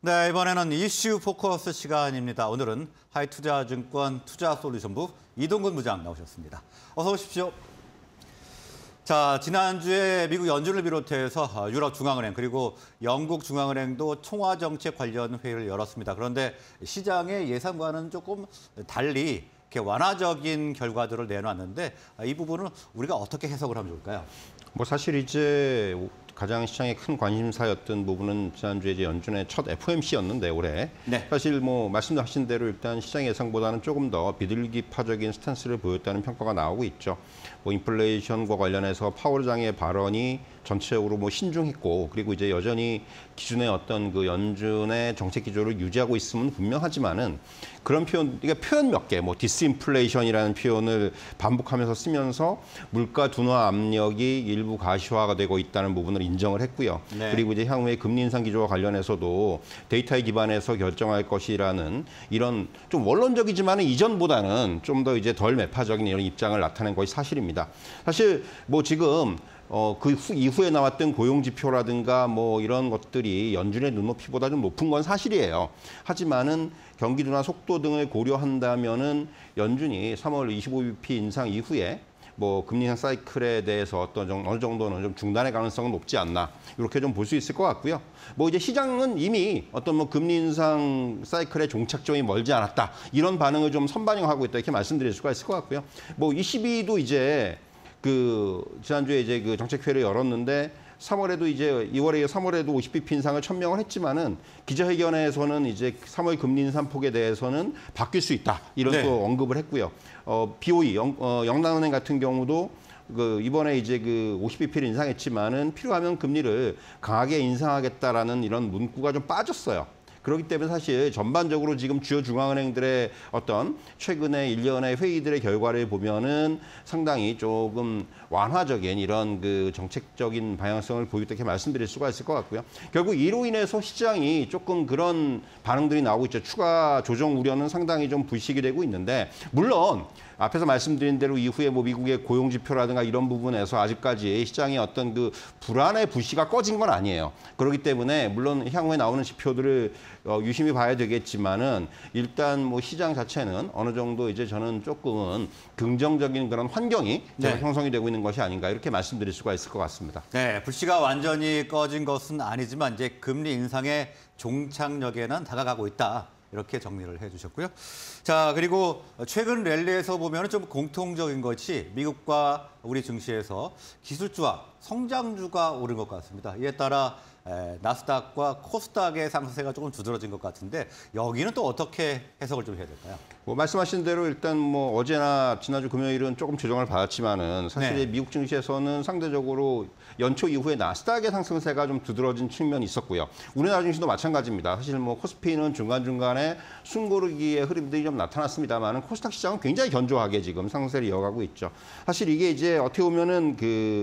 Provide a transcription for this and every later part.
네, 이번에는 이슈 포커스 시간입니다. 오늘은 하이투자증권 투자솔루션부 이동근 부장 나오셨습니다. 어서 오십시오. 자, 지난주에 미국 연준을 비롯해서 유럽 중앙은행 그리고 영국 중앙은행도 통화 정책 관련 회의를 열었습니다. 그런데 시장의 예상과는 조금 달리 이렇게 완화적인 결과들을 내놨는데 이 부분은 우리가 어떻게 해석을 하면 좋을까요? 사실 이제 가장 시장에 큰 관심사였던 부분은 지난주에 이제 연준의 첫 FOMC였는데 올해 네. 사실 말씀하신 대로 일단 시장 예상보다는 조금 더 비둘기파적인 스탠스를 보였다는 평가가 나오고 있죠. 인플레이션과 관련해서 파월 장의 발언이 전체적으로 신중했고, 그리고 이제 여전히 기존의 어떤 그 연준의 정책 기조를 유지하고 있으면 분명하지만은 그런 표현, 그러니까 표현 몇 개, 디스인플레이션이라는 표현을 반복하면서 쓰면서 물가 둔화 압력이 일부 가시화가 되고 있다는 부분을 인정을 했고요. 네. 그리고 이제 향후에 금리 인상 기조와 관련해서도 데이터에 기반해서 결정할 것이라는 이런 좀 원론적이지만은 이전보다는 좀 더 이제 덜 매파적인 이런 입장을 나타낸 것이 사실입니다. 사실 지금 그 이후에 나왔던 고용 지표라든가 이런 것들이 연준의 눈높이보다 좀 높은 건 사실이에요. 하지만은 경기 둔화 속도 등을 고려한다면은 연준이 3월 25bp 인상 이후에 금리 인상 사이클에 대해서 어느 정도는 좀 중단의 가능성은 높지 않나, 이렇게 좀 볼 수 있을 것 같고요. 이제 시장은 이미 금리 인상 사이클의 종착점이 멀지 않았다, 이런 반응을 좀 선반영하고 있다, 이렇게 말씀드릴 수가 있을 것 같고요. ECB도 이제 지난주에 이제 그 정책회의를 열었는데 3월에도 이제 2월에 3월에도 50bp 인상을 천명을 했지만은 기자회견에서는 이제 3월 금리 인상 폭에 대해서는 바뀔 수 있다, 이런 네. 또 언급을 했고요. BOE 영란은행 같은 경우도 이번에 이제 50bp를 인상했지만은 필요하면 금리를 강하게 인상하겠다라는 이런 문구가 좀 빠졌어요. 그렇기 때문에 사실 전반적으로 지금 주요 중앙은행들의 어떤 최근의 일련의 회의들의 결과를 보면은 상당히 조금 완화적인 이런 정책적인 방향성을 보이고 있다, 이렇게 말씀드릴 수가 있을 것 같고요. 결국 이로 인해서 시장이 조금 그런 반응들이 나오고 있죠. 추가 조정 우려는 상당히 좀 불식이 되고 있는데, 물론 앞에서 말씀드린 대로 이후에 미국의 고용 지표라든가 이런 부분에서 아직까지 시장의 어떤 불안의 불씨가 꺼진 건 아니에요. 그렇기 때문에 물론 향후에 나오는 지표들을 유심히 봐야 되겠지만은 일단 시장 자체는 어느 정도 이제 저는 조금은 긍정적인 그런 환경이 네. 형성이 되고 있는 것이 아닌가, 이렇게 말씀드릴 수가 있을 것 같습니다. 네, 불씨가 완전히 꺼진 것은 아니지만 이제 금리 인상의 종착역에는 다가가고 있다, 이렇게 정리를 해주셨고요. 자, 그리고 최근 랠리에서 보면 좀 공통적인 것이 미국과 우리 증시에서 기술주와 성장주가 오른 것 같습니다. 이에 따라 나스닥과 코스닥의 상승세가 조금 두드러진 것 같은데, 여기는 또 어떻게 해석을 좀 해야 될까요? 말씀하신 대로 일단 어제나 지난주 금요일은 조금 조정을 받았지만은 사실 네. 미국 증시에서는 상대적으로 연초 이후에 나스닥의 상승세가 좀 두드러진 측면이 있었고요. 우리나라 증시도 마찬가지입니다. 사실 코스피는 중간중간에 숨고르기의 흐름들이 좀 나타났습니다만은 코스닥 시장은 굉장히 견조하게 지금 상승세를 이어가고 있죠. 사실 이게 이제 어떻게 보면은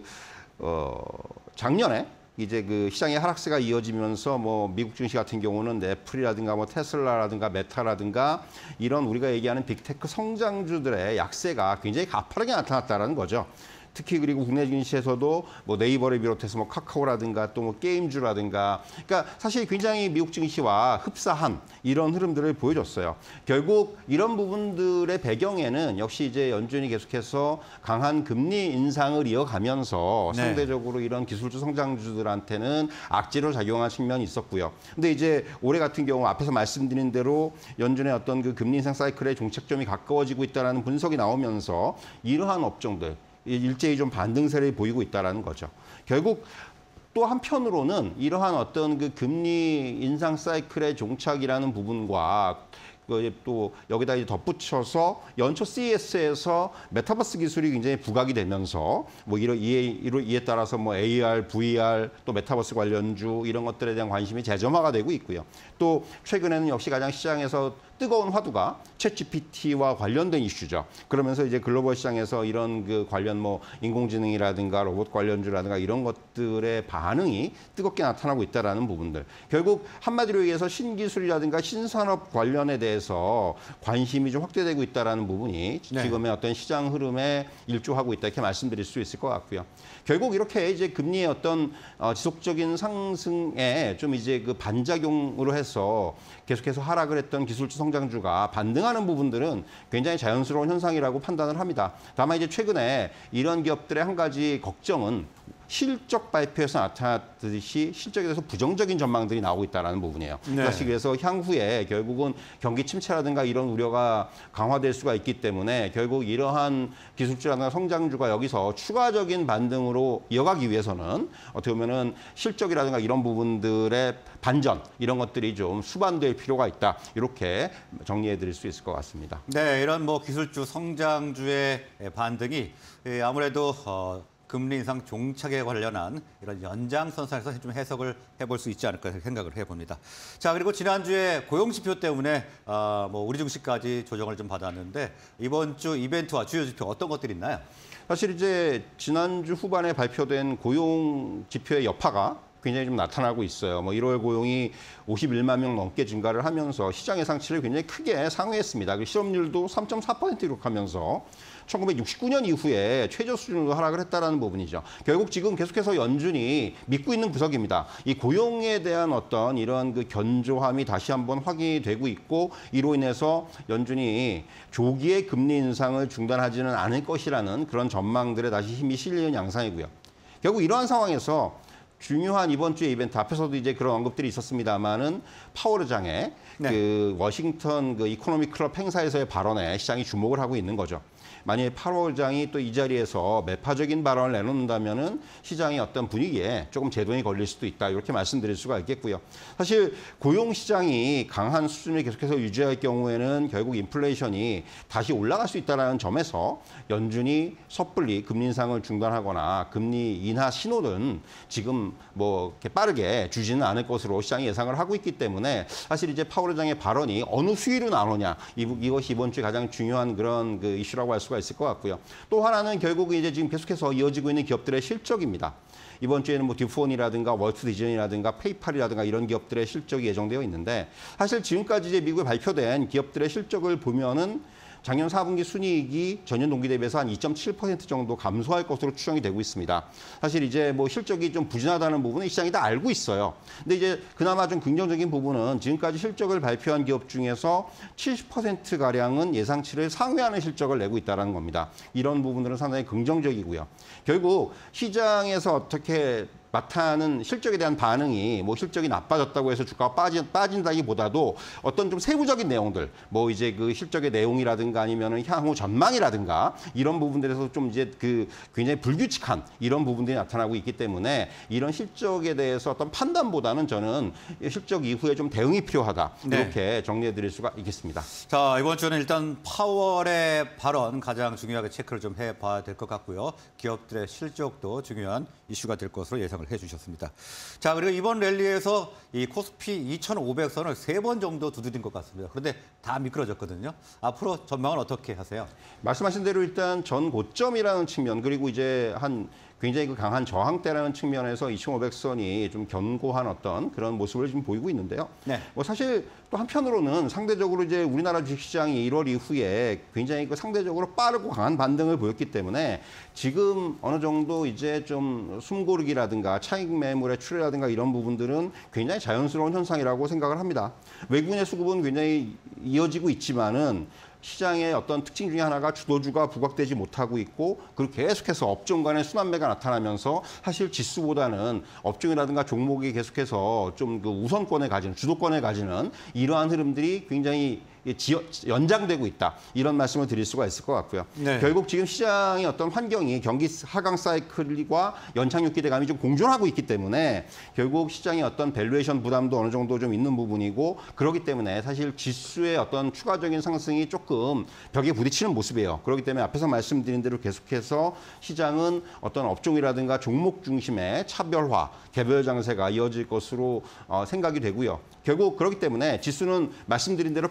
작년에 이제 시장의 하락세가 이어지면서 미국 증시 같은 경우는 애플이라든가 테슬라라든가 메타라든가 이런 우리가 얘기하는 빅테크 성장주들의 약세가 굉장히 가파르게 나타났다는 거죠. 특히 그리고 국내 증시에서도 네이버를 비롯해서 카카오라든가 또 게임주라든가, 그러니까 사실 굉장히 미국 증시와 흡사한 이런 흐름들을 보여줬어요. 결국 이런 부분들의 배경에는 역시 이제 연준이 계속해서 강한 금리 인상을 이어가면서 네. 상대적으로 이런 기술주 성장주들한테는 악재로 작용한 측면이 있었고요. 근데 이제 올해 같은 경우 앞에서 말씀드린 대로 연준의 어떤 금리 인상 사이클의 종착점이 가까워지고 있다는 분석이 나오면서 이러한 업종들 일제히 좀 반등세를 보이고 있다는 거죠. 결국 또 한편으로는 이러한 어떤 금리 인상 사이클의 종착이라는 부분과 또 여기다 이제 덧붙여서 연초 CES에서 메타버스 기술이 굉장히 부각이 되면서 이에 따라서 AR, VR, 또 메타버스 관련주 이런 것들에 대한 관심이 재점화가 되고 있고요. 또 최근에는 역시 가장 시장에서 뜨거운 화두가 챗GPT와 관련된 이슈죠. 그러면서 이제 글로벌 시장에서 이런 그 관련 뭐 인공지능이라든가 로봇 관련주라든가 이런 것들의 반응이 뜨겁게 나타나고 있다라는 부분들. 결국 한마디로 얘기해서 신기술이라든가 신산업 관련에 대해서 관심이 좀 확대되고 있다라는 부분이 네. 지금의 어떤 시장 흐름에 일조하고 있다 이렇게 말씀드릴 수 있을 것 같고요. 결국 이렇게 이제 금리의 어떤 지속적인 상승에 좀 이제 그 반작용으로 해서 계속해서 하락을 했던 기술주 성장주가 반등하는 부분들은 굉장히 자연스러운 현상이라고 판단을 합니다. 다만 이제 최근에 이런 기업들의 한 가지 걱정은 실적 발표에서 나타났듯이 실적에 대해서 부정적인 전망들이 나오고 있다는 부분이에요. 네. 사실 그래서 향후에 결국은 경기 침체라든가 이런 우려가 강화될 수가 있기 때문에 결국 이러한 기술주라든가 성장주가 여기서 추가적인 반등으로 이어가기 위해서는 어떻게 보면은 실적이라든가 이런 부분들의 반전 이런 것들이 좀 수반될 필요가 있다. 이렇게 정리해 드릴 수 있을 것 같습니다. 네, 이런 뭐 기술주 성장주의 반등이 아무래도 금리 인상 종착에 관련한 이런 연장선상에서 좀 해석을 해볼 수 있지 않을까 생각을 해봅니다. 자, 그리고 지난주에 고용지표 때문에 뭐 우리 증시까지 조정을 좀 받았는데 이번 주 이벤트와 주요 지표 어떤 것들이 있나요? 사실 이제 지난주 후반에 발표된 고용 지표의 여파가 굉장히 좀 나타나고 있어요. 뭐 1월 고용이 51만 명 넘게 증가를 하면서 시장 예상치를 굉장히 크게 상회했습니다. 그리고 실업률도 3.4% 기록하면서 1969년 이후에 최저 수준으로 하락을 했다는 부분이죠. 결국 지금 계속해서 연준이 믿고 있는 구석입니다. 이 고용에 대한 어떤 이런 그 견조함이 다시 한번 확인이 되고 있고 이로 인해서 연준이 조기에 금리 인상을 중단하지는 않을 것이라는 그런 전망들에 다시 힘이 실리는 양상이고요. 결국 이러한 상황에서 중요한 이번 주의 이벤트 앞에서도 이제 그런 언급들이 있었습니다만은 파월 의장의 네. 그 워싱턴 그 이코노미 클럽 행사에서의 발언에 시장이 주목을 하고 있는 거죠. 만약에 파월 의장이 또 이 자리에서 매파적인 발언을 내놓는다면은 시장의 어떤 분위기에 조금 제동이 걸릴 수도 있다. 이렇게 말씀드릴 수가 있겠고요. 사실 고용 시장이 강한 수준을 계속해서 유지할 경우에는 결국 인플레이션이 다시 올라갈 수 있다는 점에서 연준이 섣불리 금리 인상을 중단하거나 금리 인하 신호는 지금 뭐 이렇게 빠르게 주지는 않을 것으로 시장이 예상을 하고 있기 때문에 사실 이제 파월 의장의 발언이 어느 수위로 나오느냐 이것이 이번 주에 가장 중요한 그런 그 이슈라고 할 수가 있을 것 같고요. 또 하나는 결국 이제 지금 계속해서 이어지고 있는 기업들의 실적입니다. 이번 주에는 뭐 듀폰이라든가 월트 디즈니라든가 페이팔이라든가 이런 기업들의 실적이 예정되어 있는데 사실 지금까지 이제 미국에 발표된 기업들의 실적을 보면은 작년 4분기 순이익이 전년 동기 대비해서 한 2.7% 정도 감소할 것으로 추정이 되고 있습니다. 사실 이제 뭐 실적이 좀 부진하다는 부분은 시장이 다 알고 있어요. 근데 이제 그나마 좀 긍정적인 부분은 지금까지 실적을 발표한 기업 중에서 70%가량은 예상치를 상회하는 실적을 내고 있다는 겁니다. 이런 부분들은 상당히 긍정적이고요. 결국 시장에서 어떻게 나타나는 실적에 대한 반응이 뭐 실적이 나빠졌다고 해서 주가가 빠진다기보다도 어떤 좀 세부적인 내용들, 뭐 이제 그 실적의 내용이라든가 아니면은 향후 전망이라든가 이런 부분들에서 좀 이제 그 굉장히 불규칙한 이런 부분들이 나타나고 있기 때문에 이런 실적에 대해서 어떤 판단보다는 저는 실적 이후에 좀 대응이 필요하다. 이렇게 네. 정리해 드릴 수가 있겠습니다. 자, 이번 주는 일단 파월의 발언 가장 중요하게 체크를 좀 해봐야 될 것 같고요. 기업들의 실적도 중요한 이슈가 될 것으로 예상을 해주셨습니다. 자, 그리고 이번 랠리에서 이 코스피 2,500선을 3번 정도 두드린 것 같습니다. 그런데 다 미끄러졌거든요. 앞으로 전망은 어떻게 하세요? 말씀하신 대로 일단 전 고점이라는 측면 그리고 이제 한 굉장히 그 강한 저항대라는 측면에서 2,500선이 좀 견고한 어떤 그런 모습을 지금 보이고 있는데요. 네. 뭐 사실 또 한편으로는 상대적으로 이제 우리나라 주식시장이 1월 이후에 굉장히 그 상대적으로 빠르고 강한 반등을 보였기 때문에 지금 어느 정도 이제 좀 숨고르기라든가 차익 매물의 출회라든가 이런 부분들은 굉장히 자연스러운 현상이라고 생각을 합니다. 외국인의 수급은 굉장히 이어지고 있지만은 시장의 어떤 특징 중에 하나가 주도주가 부각되지 못하고 있고 그리고 계속해서 업종 간의 순환매가 나타나면서 사실 지수보다는 업종이라든가 종목이 계속해서 좀 그 우선권을 가지는 주도권을 가지는 이러한 흐름들이 굉장히 연장되고 있다. 이런 말씀을 드릴 수가 있을 것 같고요. 네. 결국 지금 시장의 어떤 환경이 경기 하강 사이클과 연착륙 기대감이 좀 공존하고 있기 때문에 결국 시장의 어떤 밸류에이션 부담도 어느 정도 좀 있는 부분이고 그렇기 때문에 사실 지수의 어떤 추가적인 상승이 조금 벽에 부딪히는 모습이에요. 그렇기 때문에 앞에서 말씀드린 대로 계속해서 시장은 어떤 업종이라든가 종목 중심의 차별화, 개별 장세가 이어질 것으로 생각이 되고요. 결국 그렇기 때문에 지수는 말씀드린 대로 박스권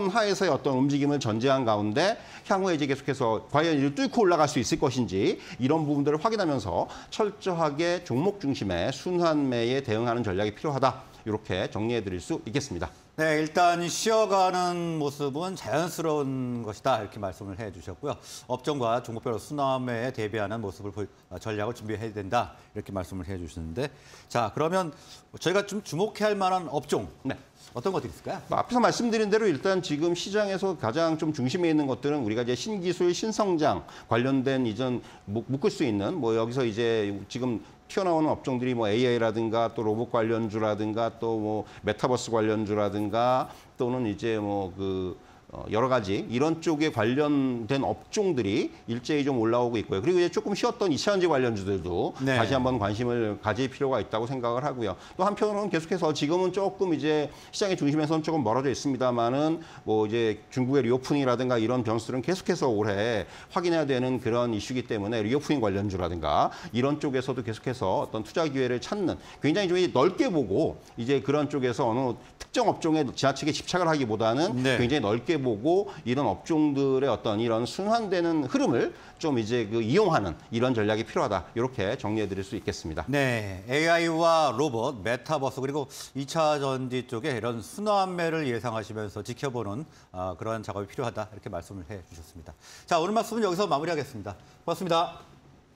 수평선 하에서의 어떤 움직임을 전제한 가운데 향후에 이제 계속해서 과연 이를 뚫고 올라갈 수 있을 것인지 이런 부분들을 확인하면서 철저하게 종목 중심의 순환매에 대응하는 전략이 필요하다. 이렇게 정리해 드릴 수 있겠습니다. 네, 일단 쉬어가는 모습은 자연스러운 것이다 이렇게 말씀을 해주셨고요. 업종과 종목별로 순환매에 대비하는 전략을 준비해야 된다 이렇게 말씀을 해주시는데, 자 그러면 저희가 좀 주목해야 할 만한 업종 네. 어떤 것들이 있을까요? 앞에서 말씀드린 대로 일단 지금 시장에서 가장 좀 중심에 있는 것들은 우리가 이제 신기술, 신성장 관련된 이전 묶을 수 있는 여기서 이제 지금 튀어나오는 업종들이 AI라든가 또 로봇 관련주라든가 또 메타버스 관련주라든가 또는 이제 여러 가지 이런 쪽에 관련된 업종들이 일제히 좀 올라오고 있고요. 그리고 이제 조금 쉬었던 2차전지 관련주들도 네. 다시 한번 관심을 가질 필요가 있다고 생각을 하고요. 또 한편으로는 계속해서 지금은 조금 이제 시장의 중심에서는 조금 멀어져 있습니다만은 이제 중국의 리오프닝이라든가 이런 변수들은 계속해서 올해 확인해야 되는 그런 이슈이기 때문에 리오프닝 관련주라든가 이런 쪽에서도 계속해서 어떤 투자 기회를 찾는 굉장히 좀 넓게 보고 이제 그런 쪽에서 어느 특정 업종에 지나치게 집착을 하기보다는 네. 굉장히 넓게 보고 이런 업종들의 어떤 이런 순환되는 흐름을 좀 이제 이용하는 이런 전략이 필요하다. 이렇게 정리해 드릴 수 있겠습니다. 네, AI와 로봇, 메타버스 그리고 2차 전지 쪽에 이런 순환매를 예상하시면서 지켜보는 그런 작업이 필요하다 이렇게 말씀을 해주셨습니다. 자, 오늘 말씀은 여기서 마무리하겠습니다. 고맙습니다.